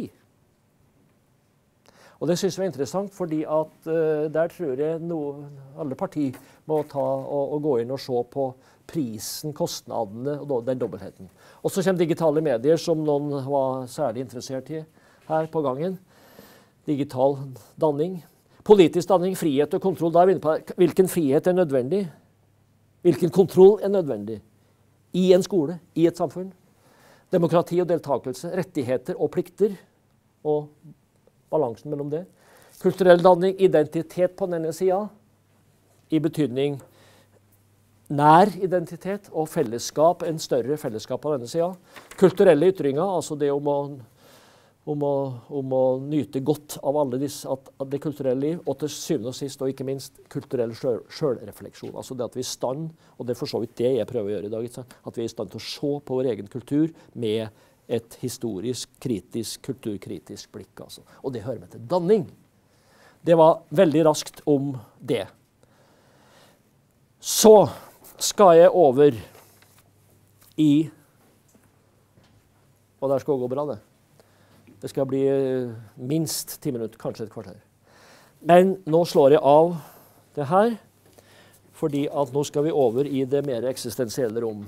Speaker 1: Og det synes jeg er interessant, fordi at der tror jeg alle partier må ta og gå inn og se på prisen, kostnadene og den dobbeltheten. Og så kommer digitale medier, som noen var særlig interessert i her på gangen. Digital danning. Politisk danning, frihet og kontroll. Da er vi inne på hvilken frihet er nødvendig. Hvilken kontroll er nødvendig i en skole, i et samfunn. Demokrati og deltakelse, rettigheter og plikter, og balansen mellom det. Kulturell danning, identitet på denne siden, i betydning nær identitet og fellesskap, en større fellesskap på denne siden. Kulturelle ytringer, altså det om å nyte godt av alle disse, av det kulturelle liv, og til syvende og sist, og ikke minst, kulturell selvrefleksjon. Altså det at vi er i stand, og det er for så vidt det jeg prøver å gjøre i dag, at vi er i stand til å se på vår egen kultur med et historisk, kritisk, kulturkritisk blikk. Altså. Og det hører med til danning. Det var veldig raskt om det. Så skal jeg over i, og der skal det gå bra det. Det skal bli minst 10 minutter, kanskje et kvarter. Men nå slår jeg av det her, fordi at nå skal vi over i det mer eksistensielle rom.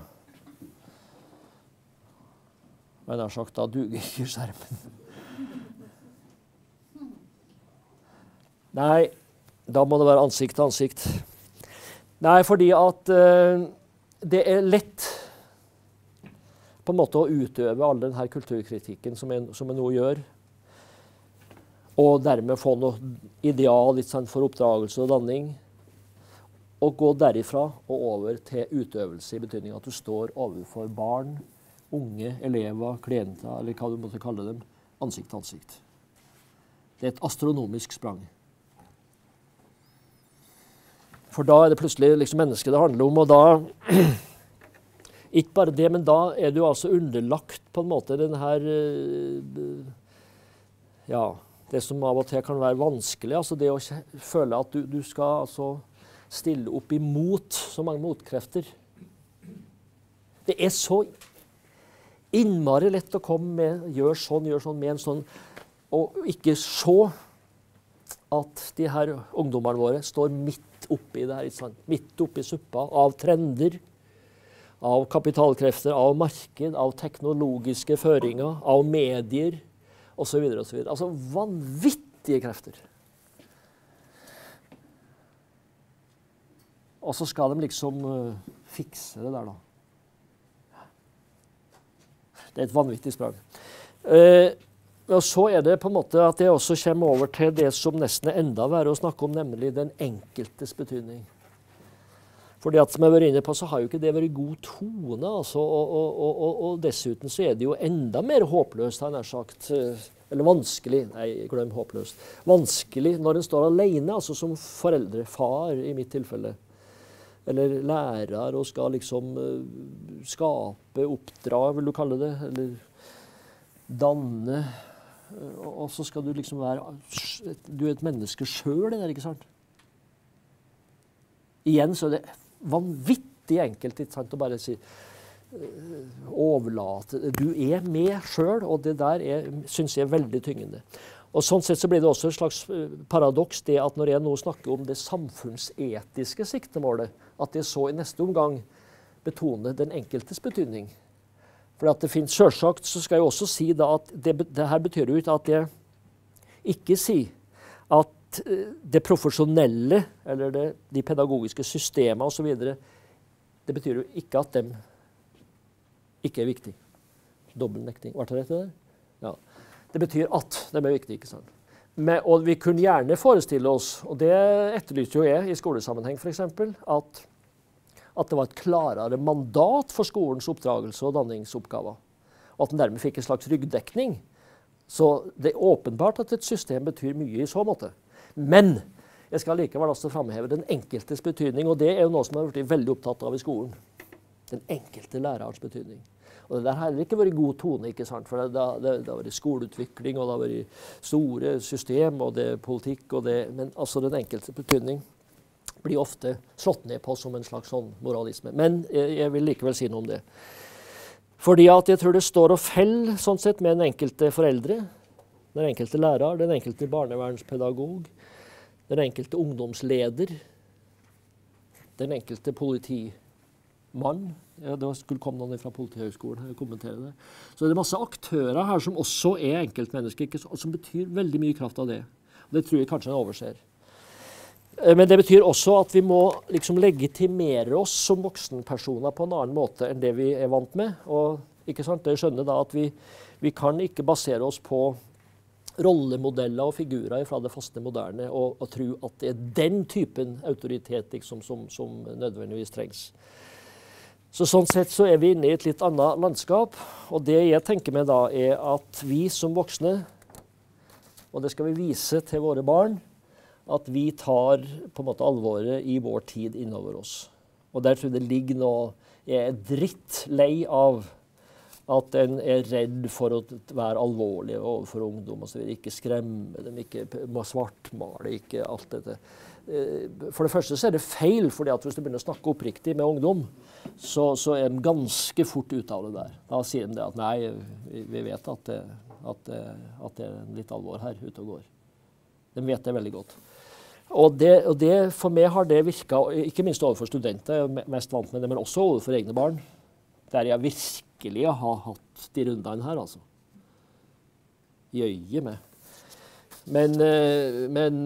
Speaker 1: Men jeg har sagt, da duger ikke skjermen. Nei, da må det være ansikt til ansikt. Nei, fordi at det er lett på en måte å utøve all denne kulturkritikken som jeg nå gjør, og dermed få noe ideal litt sånn, for oppdragelse og danning, og gå derifra og over til utøvelse i betydning at du står overfor barn, unge, elever, klienter, eller hva du måtte kalle dem, ansikt til ansikt. Det er et astronomisk sprang. For da er det plutselig liksom mennesket det handler om, og da, ikke bare det, men da er du altså underlagt på en måte den her, ja, det som av og til kan være vanskelig, altså det å føle at du skal altså stille opp imot så mange motkrefter. Det er så innmari lett å komme med, gjør sånn, med en sånn, og ikke se at de her ungdommene våre står midt oppi det her, midt oppi suppa av trender, av kapitalkrefter, av marked, av teknologiske føringer, av medier, og så videre, og så videre. Altså vanvittige krefter. Og så skal de liksom fikse det der da. Det er et vanvittig sprang. Og så er det på en måte at det også kommer over til det som nesten er enda verre å snakke om, nemlig den enkeltes betydning. Fordi at som jeg var inne på, så har jo ikke det vært god tone, altså, og dessuten så er det jo enda mer håpløst, har jeg nær sagt, Eller vanskelig, nei, glem håpløst. Vanskelig når en står alene, altså som foreldre, far i mitt tilfelle. Eller lærer og skal liksom skape, oppdra, vil du kalle det. Eller danne. Og så skal du liksom være, du er et menneske selv, det der, ikke sant? Igjen så er det vanvittig enkelt, ikke sant, å bare si, overlate. Du er med selv, og det der synes jeg er veldig tyngende. Og sånn sett så blir det også et slags paradoks det at når jeg nå snakker om det samfunnsetiske siktemålet, at det så i neste omgang betoner den enkeltes betydning. For at det finnes, selvsagt så skal jeg også si da at det her betyr jo ikke at jeg ikke sier at det profesjonelle, eller de pedagogiske systemene og så videre, det betyr jo ikke at dem ikke er viktig. Dobbeltnekting. Var det rett det der? Ja. Det betyr at de er viktige, ikke sant? Og vi kunne gjerne forestille oss, og det etterlyser jo jeg i skolesammenheng for eksempel, at det var et klarere mandat for skolens oppdragelse og danningsoppgaver. Og at den dermed fikk en slags ryggdekning. Så det er åpenbart at et system betyr mye i så måte. Men jeg skal likevel også framheve den enkeltes betydning, og det er jo noe som jeg har vært veldig opptatt av i skolen. Den enkelte lærerens betydning. Og det der har heller ikke vært god tone, ikke sant? For det har vært skoleutvikling, og det har vært store system, og det er politikk, men altså den enkelte betydning blir ofte slått ned på som en slags sånn moralisme. Men jeg vil likevel si noe om det. Fordi at jeg tror det står og fell sånn sett med den enkelte foreldre, den enkelte lærer, den enkelte barnevernspedagog, den enkelte ungdomsleder, den enkelte politimann. Ja, det skulle komme noen fra Politihøgskolen her og kommentere det. Så det er masse aktører her som også er enkeltmennesker, og som betyr veldig mye kraft av det. Og det tror jeg kanskje en overser. Men det betyr også at vi må liksom legitimere oss som voksenpersoner på en annen måte enn det vi er vant med. Og ikke sant, det skjønner da at vi kan ikke basere oss på rollemodeller og figurer fra det faste moderne og tro at det er den typen autoritet liksom, som nødvendigvis trengs. Så sånn sett så er vi inne i et litt annet landskap, og det jeg tenker meg da er at vi som voksne, og det skal vi vise til våre barn, at vi tar på en måte alvoret i vår tid innover oss. Og der tror jeg det ligger noe, jeg er drittlei av at en er redd for å være alvorlig overfor ungdom og så videre, ikke skremme dem, ikke må svartmale, ikke alt dette. For det første så er det feil, fordi at hvis du begynner å snakke oppriktig med ungdom, så er de ganske fort ut av det der. Da sier de det at nei, vi vet at det er litt alvor her ute og går. De vet det veldig godt. Og det for meg har det virket, ikke minst overfor studenter, jeg er mest vant med det, men også overfor egne barn, der jeg virkelig har hatt de rundene her, altså. I øyet med. Men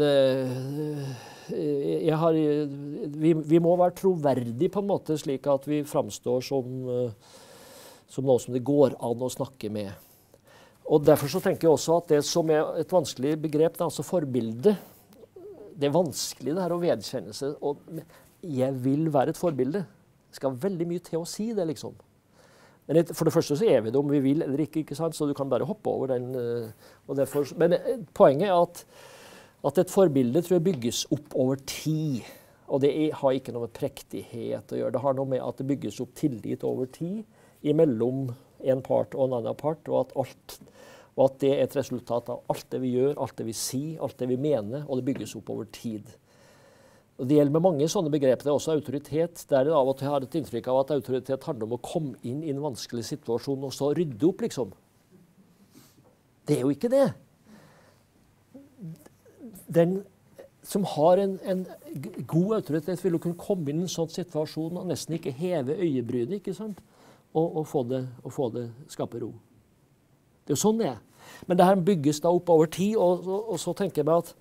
Speaker 1: vi må være troverdige på en måte, slik at vi framstår som noe som det går an å snakke med. Og derfor så tenker jeg også at det som er et vanskelig begrep, det er altså forbilde. Det er vanskelig det her å vedkjenne seg, og jeg vil være et forbilde. Det skal veldig mye til å si det, liksom. Men for det første så er vi det om vi vil eller ikke, ikke sant? Så du kan bare hoppe over den. Men poenget er at et forbilde tror jeg bygges opp over tid. Og det har ikke noe med prektighet å gjøre. Det har noe med at det bygges opp tillit over tid imellom en part og en annen part, og at det er et resultat av alt det vi gjør, alt det vi sier, alt det vi mener, og det bygges opp over tid. Og det gjelder med mange sånne begreper. Det er også autoritet. Der av og til har et inntrykk av at autoritet handler om å komme inn i en vanskelig situasjon og så rydde opp, liksom. Det er jo ikke det. Den som har en god autoritet vil jo kunne komme inn i en sånn situasjon og nesten ikke heve øyebrynet, ikke sant? Og få det skape ro. Det er jo sånn det er. Men det her bygges da opp over tid, og så tenker jeg meg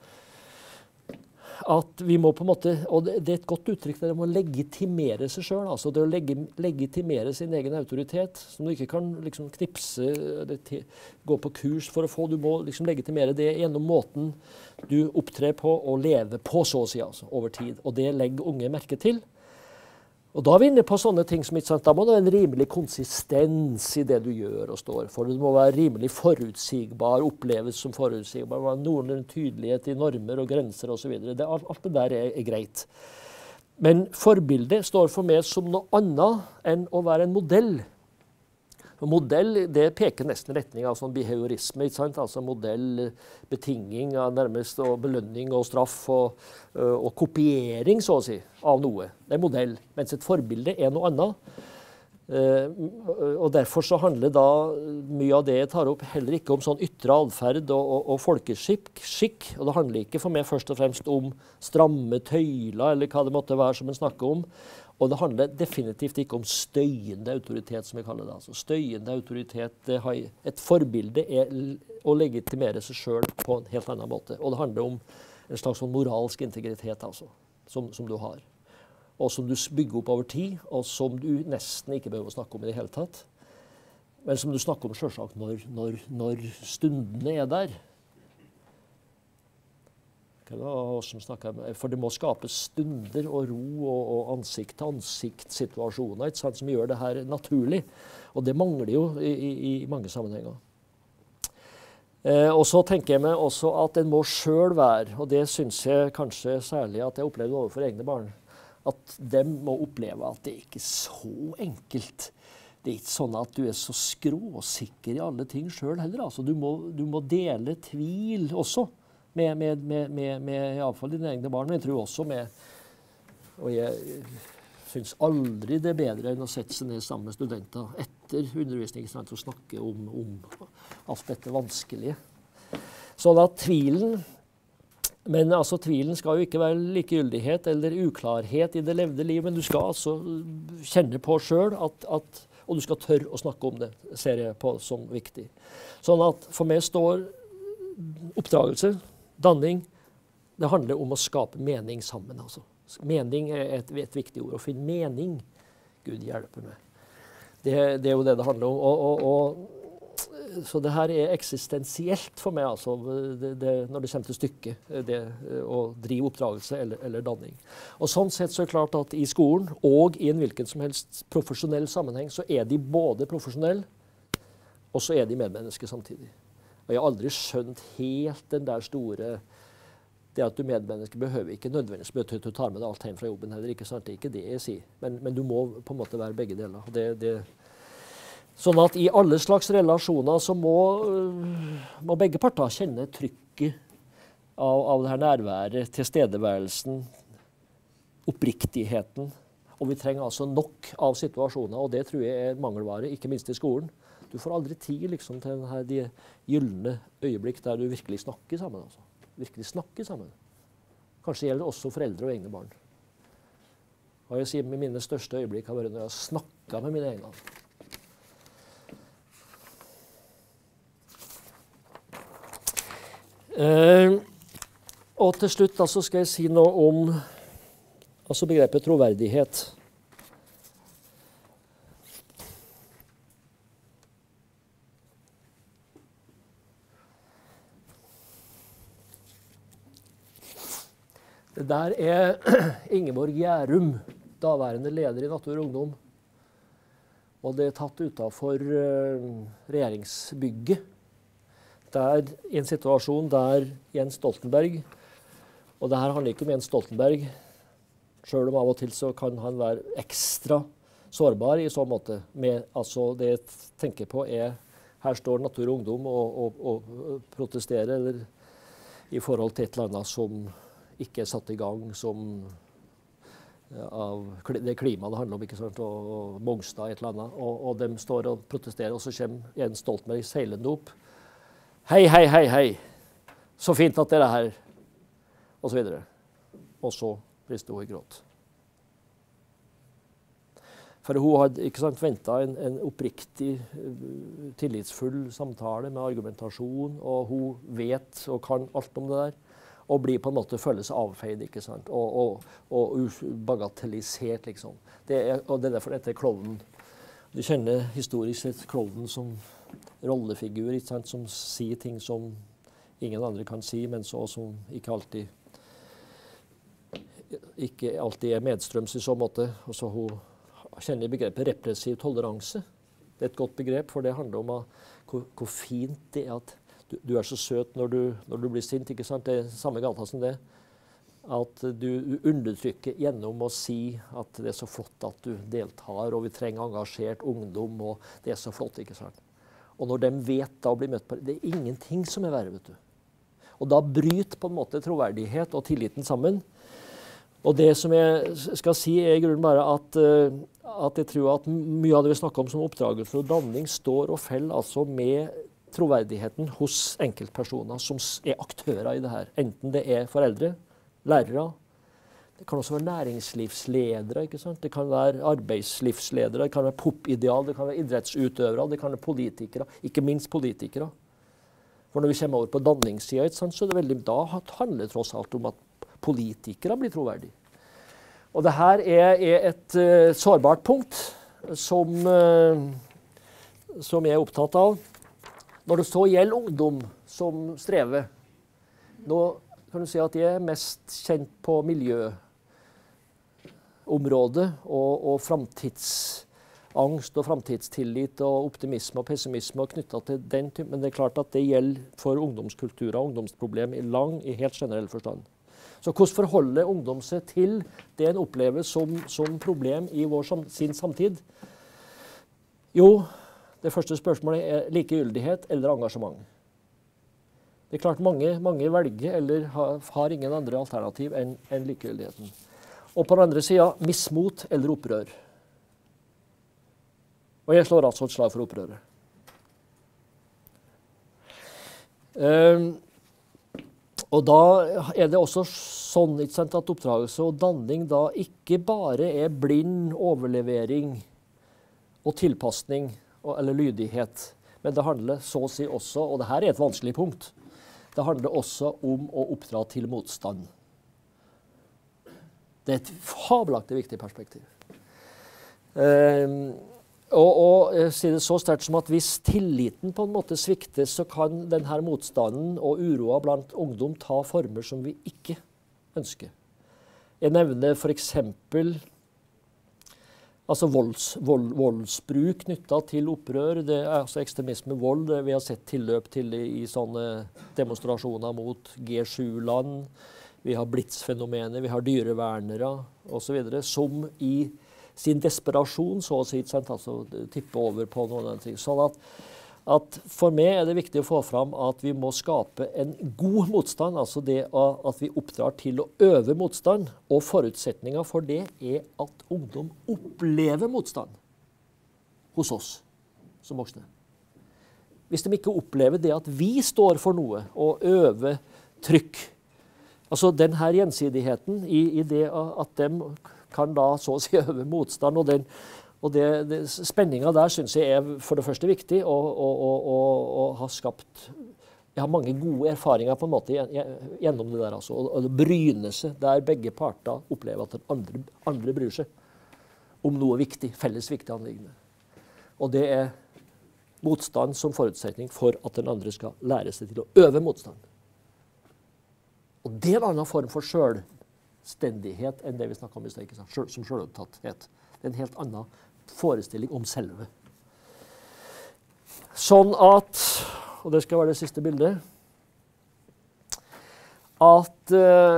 Speaker 1: at vi må på en måte, og det er et godt uttrykk, det må legitimere seg selv, altså det å legitimere sin egen autoritet, som du ikke kan liksom knipse eller gå på kurs for å få, du må liksom legitimere det gjennom måten du opptrer på og lever på, så å si, altså, over tid. Og det legger unge merke til. Og da er vi inne på sånne ting som, ikke sant, da må det være en rimelig konsistens i det du gjør og står for. Det må være rimelig forutsigbar, oppleves som forutsigbar, det må være noenlunde tydelighet i normer og grenser og så videre. Alt det der er greit. Men forbildet står for meg som noe annet enn å være en modell. Og modell, det peker nesten i retning av sånn behaviorisme, ikke sant? Altså modell, betinging, nærmest og belønning og straff og kopiering, så å si, av noe. Det er modell, mens et forbilde er noe annet. Og derfor så handler da mye av det jeg tar opp heller ikke om sånn ytre adferd og folkeskikk. Og det handler ikke for meg først og fremst om stramme tøyler, eller hva det måtte være som en snakker om. Og det handler definitivt ikke om støyende autoritet, som vi kaller det. Altså støyende autoritet, et forbilde er å legitimere seg selv på en helt annen måte. Og det handler om en slags sånn moralsk integritet, altså, som du har. Og som du bygger opp over tid, og som du nesten ikke behøver å snakke om i det hele tatt. Men som du snakker om selvsagt når stundene er der. For det må skapes stunder og ro og ansikt-til-ansikt-situasjoner, ikke sant, som gjør det her naturlig. Og det mangler jo i mange sammenhenger. Og så tenker jeg meg også at en må selv være, og det synes jeg kanskje særlig at jeg opplevde overfor egne barn, at de må oppleve at det ikke er så enkelt. Det er ikke sånn at du er så skråsikker i alle ting selv heller. Altså, du må dele tvil også. Med i alle fall dine egne barn, men jeg tror også og jeg synes aldri det er bedre enn å sette seg ned sammen med studenter etter undervisningen og snakke om alt dette vanskelige. Sånn at tvilen, men altså tvilen skal jo ikke være likegyldighet eller uklarhet i det levde liv, men du skal altså kjenne på selv og du skal tørre å snakke om det, ser jeg på som viktig. Sånn at for meg står oppdragelse, danning, det handler om å skape mening sammen. Altså. Mening er et viktig ord. Å finne mening, Gud hjelper meg. Det er jo det handler om. Så det her er eksistensielt for meg, altså, når det kommer til stykket, det å drive oppdragelse eller danning. Og sånn sett så er det klart at i skolen, og i en hvilken som helst profesjonell sammenheng, så er de både profesjonelle, og så er de medmennesker samtidig. Og jeg har aldri skjønt helt den der store, det at du medmenneske behøver ikke nødvendigvis bety at du tar med deg alt hjem fra jobben heller, ikke sant? Det er ikke det jeg sier. Men du må på en måte være begge deler. Sånn at i alle slags relasjoner så må begge parter kjenne trykket av det her nærværet, tilstedeværelsen, oppriktigheten. Og vi trenger altså nok av situasjoner, og det tror jeg er mangelvare, ikke minst i skolen. Du får aldri tid liksom, til de gyllene øyeblikk der du virkelig snakker sammen. Altså. Virkelig snakker sammen. Kanskje gjelder det også foreldre og egne barn. Og jeg sier med mine største øyeblikk har vært når jeg har snakket med mine egne. Og til slutt altså, skal jeg si noe om altså, begrepet troverdighet. Det der er Ingeborg Gjærum, daværende leder i Natur og Ungdom. Og det er tatt utenfor regjeringsbygget. Der, i en situasjon der Jens Stoltenberg, og det her handler ikke om Jens Stoltenberg, selv om av og til så kan han være ekstra sårbar i så måte. Altså det jeg tenker på er, her står Natur og Ungdom og protesterer eller, i forhold til et eller annet som ikke er satt i gang som av det klimaet det handler om, ikke sant, og Mongstad et eller annet, og de står og protesterer, og så kommer Jens Stoltenberg seilende opp. Hei, hei, hei, hei, så fint at dere er her, og så videre. Og så brister hun i gråt. For hun hadde ikke sant, ventet en oppriktig, tillitsfull samtale med argumentasjon, og hun vet og kan alt om det der. Og blir på en måte føles avfeid, ikke sant? Og bagatellisert, liksom. Og det er derfor dette er klovnen. Du kjenner historisk sett klovnen som rollefigur, ikke sant? Som sier ting som ingen andre kan si, men så som ikke alltid ikke alltid er medstrøms i så måte. Også hun kjenner begrepet repressiv toleranse. Det er et godt begrep, for det handler om hvor fint det er at du er så søt når du blir sint, ikke sant? Det er samme gata som det. At du undertrykker gjennom å si at det er så flott at du deltar, og vi trenger engasjert ungdom, og det er så flott, ikke sant? Og når de vet da å bli møtt på det, er ingenting som er verre, vet du. Og da bryter på en måte troverdighet og tilliten sammen. Og det som jeg skal si er i grunnen bare at jeg tror at mye av det vi snakker om som oppdragelse og danning står og faller altså med troverdigheten hos enkeltpersoner som er aktører i det her. Enten det er foreldre, lærere, det kan også være næringslivsledere, ikke sant? Det kan være arbeidslivsledere, det kan være popideal, det kan være idrettsutøvere, det kan være politikere, ikke minst politikere. For når vi kommer over på danningssiden, så er det veldig, da handler det tross alt om at politikere blir troverdige. Og det her er et sårbart punkt som jeg er opptatt av. Når det så gjelder ungdom som strever, nå kan du si at jeg er mest kjent på miljøområdet og framtidsangst og framtidstillit og optimisme og pessimisme og knyttet til den typen. Men det er klart at det gjelder for ungdomskulturer og ungdomsproblem i helt generell forstand. Så hvordan forholder ungdom seg til det en opplever som problem i sin samtid? Jo, det første spørsmålet er likegyldighet eller engasjement. Det er klart mange velger eller har ingen andre alternativ enn likegyldigheten. Og på den andre siden, mismot eller opprør. Og jeg slår altså et slag for opprøret. Og da er det også sånn, ikke sant, at oppdragelse og danning da ikke bare er blind overlevering og tilpasning eller lydighet, men det handler så å si også, og dette er et vanskelig punkt, det handler også om å oppdra til motstand. Det er et fabelaktig viktig perspektiv. Og si det så sterkt som at hvis tilliten på en måte svikter, så kan denne motstanden og uroa blant ungdom ta former som vi ikke ønsker. Jeg nevner for eksempel altså voldsbruk knyttet til opprør, det er altså ekstremisme, vold. Vi har sett tilløp til i sånne demonstrasjoner mot G7-land. Vi har blitsfenomener, vi har dyrevernere og så videre, som i sin desperasjon, så å si, altså tippe over på noen ting. Sånn at for meg er det viktig å få fram at vi må skape en god motstand, altså det at vi oppdrar til å øve motstand, og forutsetninger for det er at ungdom opplever motstand hos oss som voksne. Hvis de ikke opplever det at vi står for noe og øver trykk, altså den her gjensidigheten i det at de kan da så å si øve motstand, og spenningen der synes jeg er for det første viktig, og har skapt, jeg har mange gode erfaringer på en måte gjennom det der, altså, og det bryner seg der begge parter opplever at den andre bryr seg om noe viktig, felles viktig anliggende. Og det er motstand som forutsetning for at den andre skal lære seg til å øve motstand. Og det er en annen form for selvstendighet enn det vi snakket om i sted, som selvopptatthet. Det er en helt annen forestilling om selve. Sånn at, og det skal være det siste bildet, at,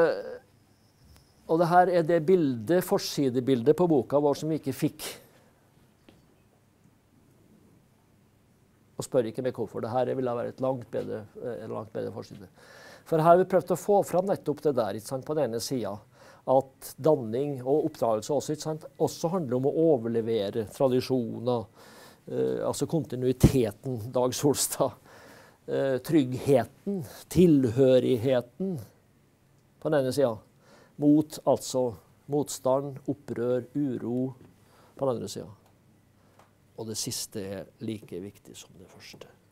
Speaker 1: og det her er det bildet, forsidebildet på boka vår som vi ikke fikk. Og spør ikke meg hvorfor. Det her ville være et langt bedre forside. For her har vi prøvd å få fram nettopp det der, ikke sant, på den ene siden, at danning og oppdragelse også, ikke sant, også handler om å overlevere tradisjoner, altså kontinuiteten, Dag Solstad, tryggheten, tilhørigheten på den ene siden, mot altså motstand, opprør, uro på den andre siden. Og det siste er like viktig som det første.